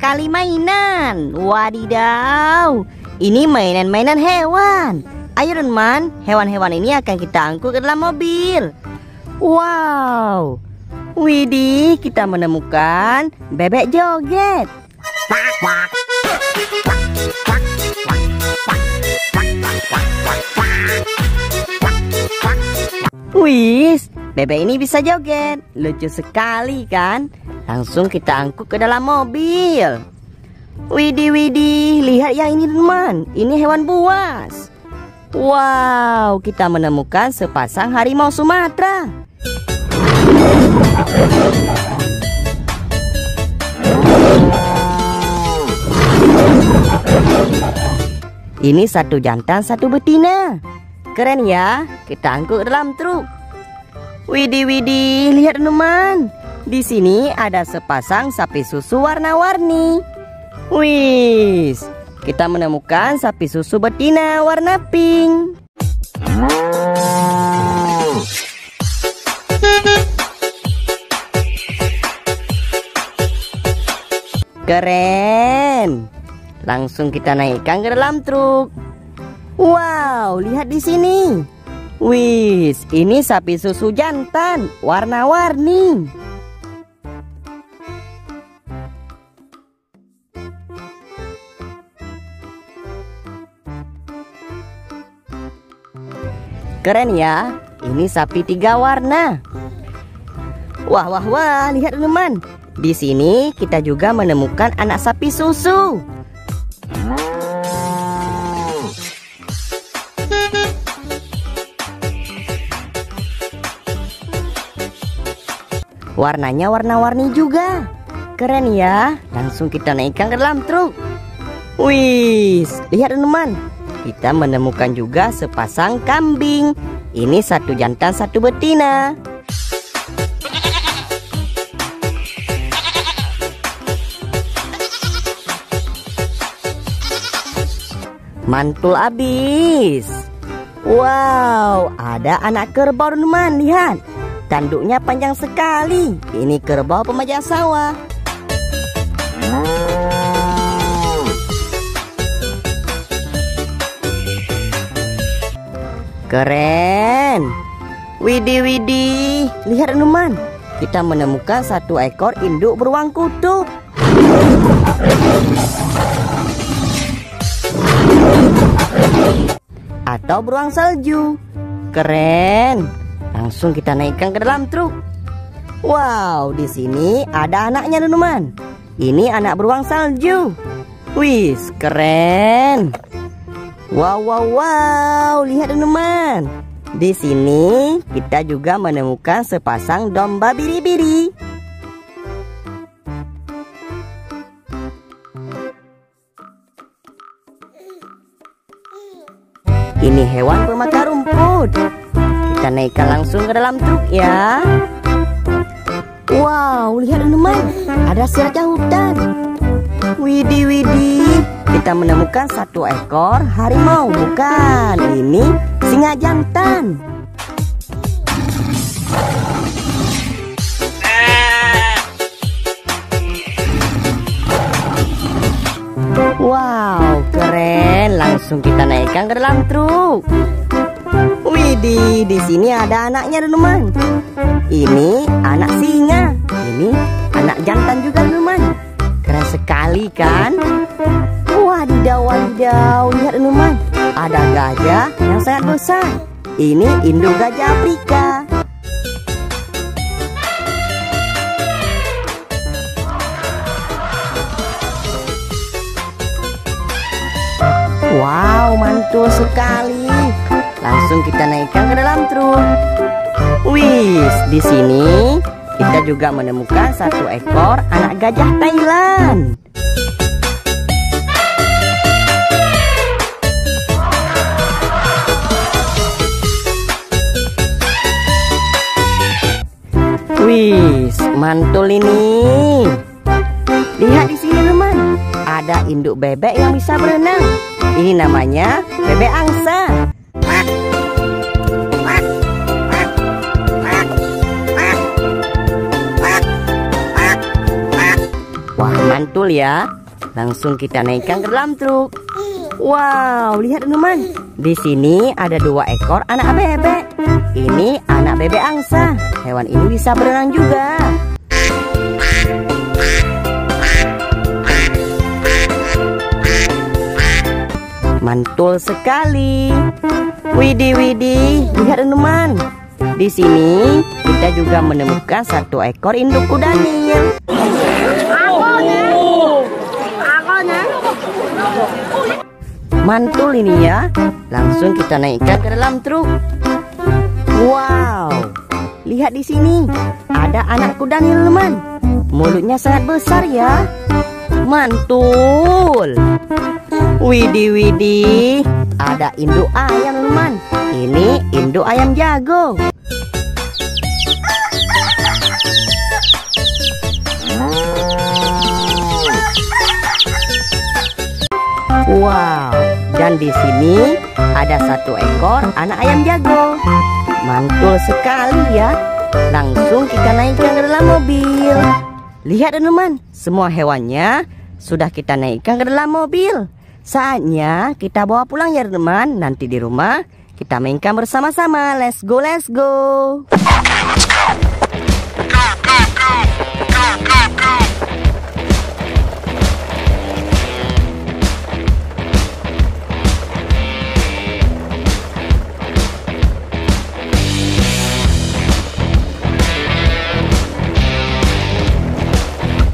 sekali mainan. Wadidaw, ini mainan-mainan hewan. Ayo teman, hewan-hewan ini akan kita angkut ke dalam mobil. Wow, widih, kita menemukan bebek joget. Wis, bebek ini bisa joget. Lucu sekali kan? Langsung kita angkut ke dalam mobil. Widih, widih, lihat yang ini teman. Ini hewan buas. Wow, kita menemukan sepasang harimau Sumatera. Ini satu jantan, satu betina. Keren ya, kita angkut dalam truk. Widih, widih, lihat teman. Di sini ada sepasang sapi susu warna-warni. Wis, kita menemukan sapi susu betina warna pink. Keren. Langsung kita naikkan ke dalam truk. Wow, lihat di sini. Wis, ini sapi susu jantan warna-warni. Keren ya, ini sapi 3 warna. Wah, wah, wah, lihat teman. Di sini kita juga menemukan anak sapi susu. Warnanya warna-warni juga. Keren ya. Langsung kita naikkan ke dalam truk. Wis, lihat teman. Kita menemukan juga sepasang kambing. Ini satu jantan, satu betina. Mantul abis. Wow, ada anak kerbau teman, lihat. Tanduknya panjang sekali. Ini kerbau pemajang sawah. Keren. Widih, widih, lihat teman. Kita menemukan satu ekor induk beruang kutub. Atau beruang salju. Keren. Langsung kita naikkan ke dalam truk. Wow, di sini ada anaknya teman. Ini anak beruang salju. Wis, keren. Wow, wow, wow, lihat teman. Di sini kita juga menemukan sepasang domba biri-biri. Ini hewan pemakan rumput. Kita naikkan langsung ke dalam truk ya. Wow, lihat teman, ada si raja hutan. Widih, widih, kita menemukan satu ekor harimau. Bukan, ini singa jantan. Wow, keren. Langsung kita naikkan ke dalam truk. Widih, di sini ada anaknya teman. Ini anak singa. Ini anak jantan juga teman. Keren sekali kan? Wadidaw, wadidaw, lihat teman. Ada gajah yang sangat besar. Ini induk gajah Afrika. Wow, mantul sekali. Langsung kita naikkan ke dalam truk. Wis, di sini kita juga menemukan satu ekor anak gajah Thailand. Wis, mantul ini. Lihat di sini teman, ada induk bebek yang bisa berenang. Ini namanya bebek angsa. Wah, mantul ya. Langsung kita naikkan ke dalam truk. Wow, lihat teman-teman. Di sini ada 2 ekor anak bebek. Ini anak bebek angsa. Hewan ini bisa berenang juga. Mantul sekali. Widih, widih. Lihat teman-teman. Di sini kita juga menemukan 1 ekor induk kuda Nil. Mantul ini ya. Langsung kita naikkan ke dalam truk. Wow. Lihat di sini. Ada anak kuda Nil teman. Mulutnya sangat besar ya. Mantul. Widih, widih. Ada induk ayam teman. Ini induk ayam jago. Wow, dan di sini ada 1 ekor anak ayam jago. Mantul sekali ya. Langsung kita naikkan ke dalam mobil. Lihat teman-teman, semua hewannya sudah kita naikkan ke dalam mobil. Saatnya kita bawa pulang ya teman. Nanti di rumah kita mainkan bersama-sama. Let's go, let's go.